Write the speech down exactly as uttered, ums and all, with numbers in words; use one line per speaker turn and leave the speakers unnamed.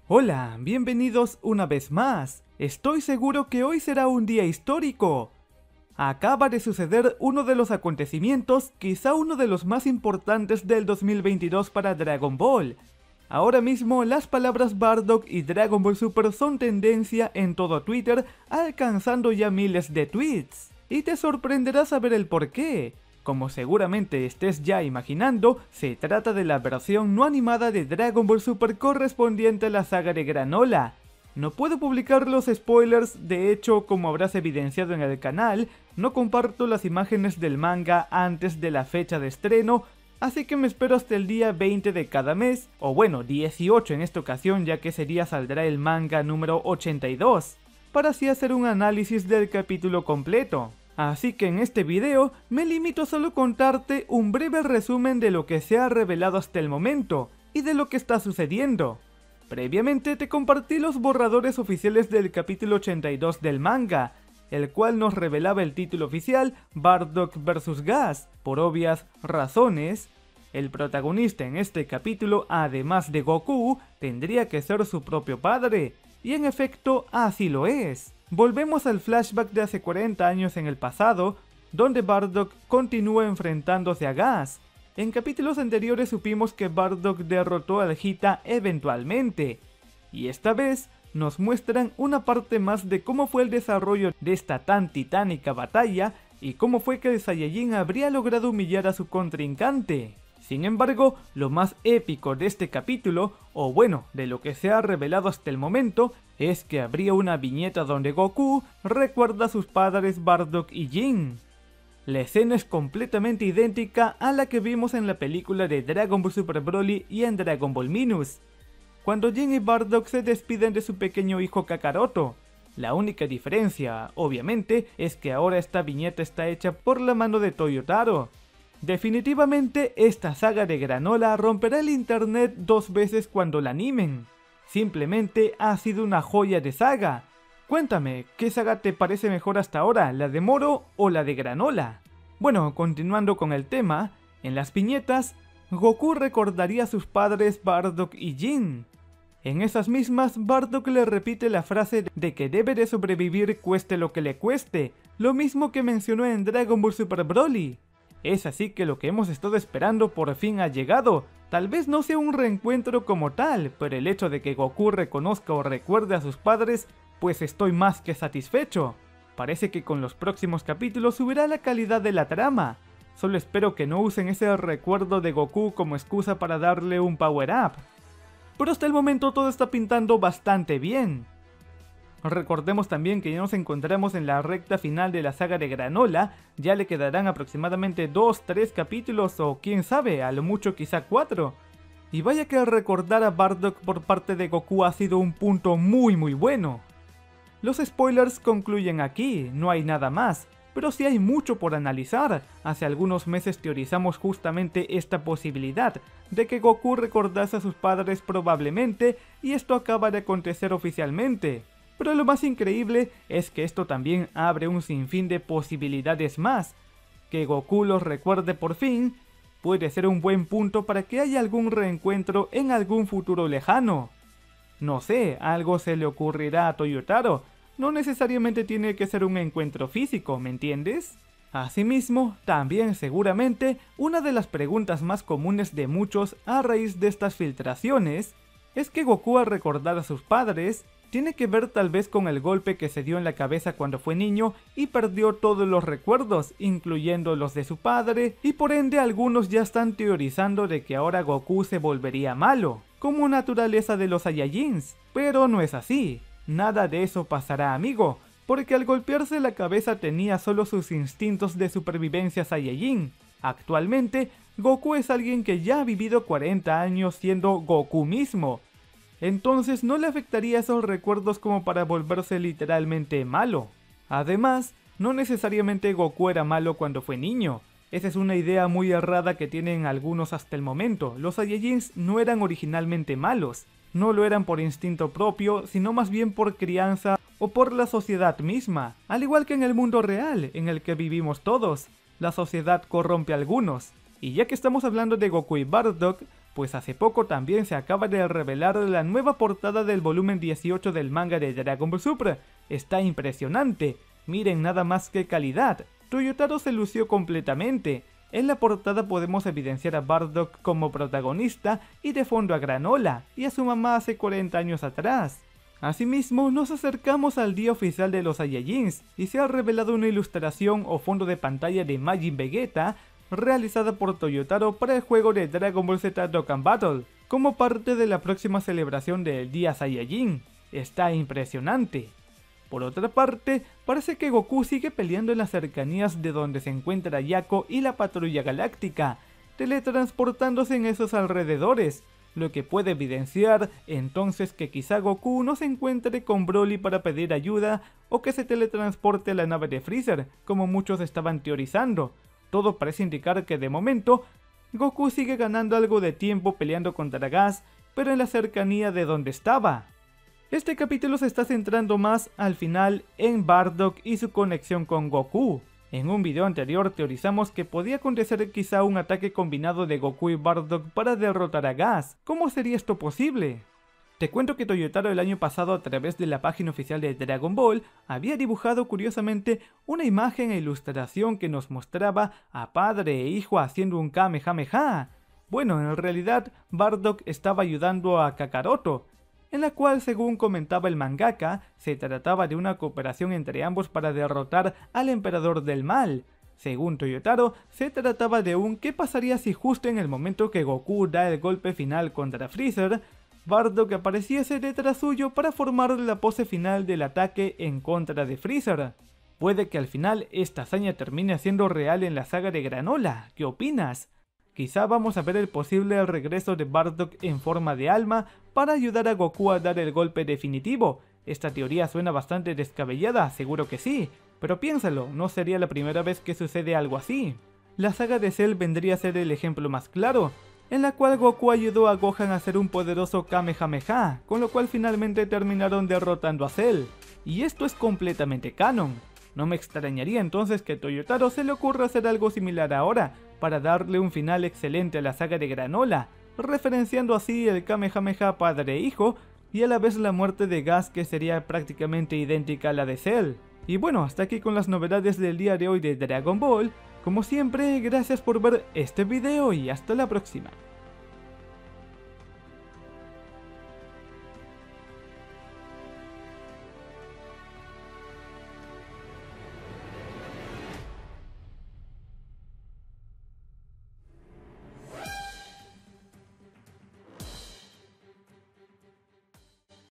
Hola, bienvenidos una vez más. Estoy seguro que hoy será un día histórico. Acaba de suceder uno de los acontecimientos, quizá uno de los más importantes del dos mil veintidós para Dragon Ball. Ahora mismo las palabras Bardock y Dragon Ball Super son tendencia en todo Twitter, alcanzando ya miles de tweets. Y te sorprenderá saber el porqué. Como seguramente estés ya imaginando, se trata de la versión no animada de Dragon Ball Super correspondiente a la saga de Granola. No puedo publicar los spoilers, de hecho, como habrás evidenciado en el canal, no comparto las imágenes del manga antes de la fecha de estreno, así que me espero hasta el día veinte de cada mes, o bueno, dieciocho en esta ocasión, ya que ese día saldrá el manga número ochenta y dos, para así hacer un análisis del capítulo completo. Así que en este video me limito solo a contarte un breve resumen de lo que se ha revelado hasta el momento y de lo que está sucediendo. Previamente te compartí los borradores oficiales del capítulo ochenta y dos del manga, el cual nos revelaba el título oficial Bardock versus Gas. Por obvias razones, el protagonista en este capítulo, además de Goku, tendría que ser su propio padre, y en efecto así lo es. Volvemos al flashback de hace cuarenta años en el pasado, donde Bardock continúa enfrentándose a Gas. En capítulos anteriores supimos que Bardock derrotó al Hita eventualmente, y esta vez nos muestran una parte más de cómo fue el desarrollo de esta tan titánica batalla y cómo fue que el Saiyajin habría logrado humillar a su contrincante. Sin embargo, lo más épico de este capítulo, o bueno, de lo que se ha revelado hasta el momento, es que habría una viñeta donde Goku recuerda a sus padres Bardock y Jin. La escena es completamente idéntica a la que vimos en la película de Dragon Ball Super Broly y en Dragon Ball Minus, cuando Jin y Bardock se despiden de su pequeño hijo Kakaroto. La única diferencia, obviamente, es que ahora esta viñeta está hecha por la mano de Toyotaro. Definitivamente esta saga de Granola romperá el internet dos veces cuando la animen. Simplemente ha sido una joya de saga. Cuéntame, ¿qué saga te parece mejor hasta ahora, la de Moro o la de Granola? Bueno, continuando con el tema, en las viñetas, Goku recordaría a sus padres Bardock y Jin. En esas mismas, Bardock le repite la frase de que debe de sobrevivir cueste lo que le cueste, lo mismo que mencionó en Dragon Ball Super Broly. Es así que lo que hemos estado esperando por fin ha llegado. Tal vez no sea un reencuentro como tal, pero el hecho de que Goku reconozca o recuerde a sus padres, pues estoy más que satisfecho. Parece que con los próximos capítulos subirá la calidad de la trama. Solo espero que no usen ese recuerdo de Goku como excusa para darle un power up. Pero hasta el momento todo está pintando bastante bien. Recordemos también que ya nos encontramos en la recta final de la saga de Granola, ya le quedarán aproximadamente dos tres capítulos o quién sabe, a lo mucho quizá cuatro. Y vaya que recordar a Bardock por parte de Goku ha sido un punto muy muy bueno. Los spoilers concluyen aquí, no hay nada más, pero sí hay mucho por analizar. Hace algunos meses teorizamos justamente esta posibilidad de que Goku recordase a sus padres probablemente, y esto acaba de acontecer oficialmente. Pero lo más increíble es que esto también abre un sinfín de posibilidades más. Que Goku los recuerde por fin puede ser un buen punto para que haya algún reencuentro en algún futuro lejano. No sé, algo se le ocurrirá a Toyotaro, no necesariamente tiene que ser un encuentro físico, ¿me entiendes? Asimismo, también seguramente una de las preguntas más comunes de muchos a raíz de estas filtraciones es que Goku, al recordar a sus padres, tiene que ver tal vez con el golpe que se dio en la cabeza cuando fue niño y perdió todos los recuerdos, incluyendo los de su padre, y por ende algunos ya están teorizando de que ahora Goku se volvería malo, como naturaleza de los Saiyajins, pero no es así, nada de eso pasará, amigo, porque al golpearse la cabeza tenía solo sus instintos de supervivencia Saiyajin. Actualmente, Goku es alguien que ya ha vivido cuarenta años siendo Goku mismo, entonces no le afectaría esos recuerdos como para volverse literalmente malo. Además, no necesariamente Goku era malo cuando fue niño. Esa es una idea muy errada que tienen algunos hasta el momento. Los Saiyajins no eran originalmente malos. No lo eran por instinto propio, sino más bien por crianza o por la sociedad misma. Al igual que en el mundo real, en el que vivimos todos, la sociedad corrompe a algunos. Y ya que estamos hablando de Goku y Bardock, pues hace poco también se acaba de revelar la nueva portada del volumen dieciocho del manga de Dragon Ball Super. Está impresionante, miren nada más que calidad, Toyotaro se lució completamente. En la portada podemos evidenciar a Bardock como protagonista y de fondo a Granola y a su mamá hace cuarenta años atrás. Asimismo, nos acercamos al día oficial de los Saiyajins y se ha revelado una ilustración o fondo de pantalla de Majin Vegeta realizada por Toyotaro para el juego de Dragon Ball Z Dokkan Battle, como parte de la próxima celebración del Día Saiyajin. Está impresionante. Por otra parte, parece que Goku sigue peleando en las cercanías de donde se encuentra Yako y la Patrulla Galáctica, teletransportándose en esos alrededores, lo que puede evidenciar entonces que quizá Goku no se encuentre con Broly para pedir ayuda o que se teletransporte a la nave de Freezer, como muchos estaban teorizando. Todo parece indicar que de momento, Goku sigue ganando algo de tiempo peleando contra Gas, pero en la cercanía de donde estaba. Este capítulo se está centrando más al final en Bardock y su conexión con Goku. En un video anterior teorizamos que podía acontecer quizá un ataque combinado de Goku y Bardock para derrotar a Gas. ¿Cómo sería esto posible? Te cuento que Toyotaro el año pasado a través de la página oficial de Dragon Ball había dibujado curiosamente una imagen e ilustración que nos mostraba a padre e hijo haciendo un Kamehameha. Bueno, en realidad Bardock estaba ayudando a Kakaroto, en la cual, según comentaba el mangaka, se trataba de una cooperación entre ambos para derrotar al emperador del mal. Según Toyotaro, se trataba de un ¿qué pasaría si justo en el momento que Goku da el golpe final contra Freezer, Bardock apareciese detrás suyo para formar la pose final del ataque en contra de Freezer? Puede que al final esta hazaña termine siendo real en la saga de Granola. ¿Qué opinas? Quizá vamos a ver el posible regreso de Bardock en forma de alma para ayudar a Goku a dar el golpe definitivo. Esta teoría suena bastante descabellada, seguro que sí, pero piénsalo, no sería la primera vez que sucede algo así. La saga de Cell vendría a ser el ejemplo más claro, en la cual Goku ayudó a Gohan a hacer un poderoso Kamehameha, con lo cual finalmente terminaron derrotando a Cell. Y esto es completamente canon. No me extrañaría entonces que a Toyotaro se le ocurra hacer algo similar ahora, para darle un final excelente a la saga de Granola, referenciando así el Kamehameha padre-hijo y a la vez la muerte de Gas, que sería prácticamente idéntica a la de Cell. Y bueno, hasta aquí con las novedades del día de hoy de Dragon Ball. Como siempre, gracias por ver este video y hasta la próxima.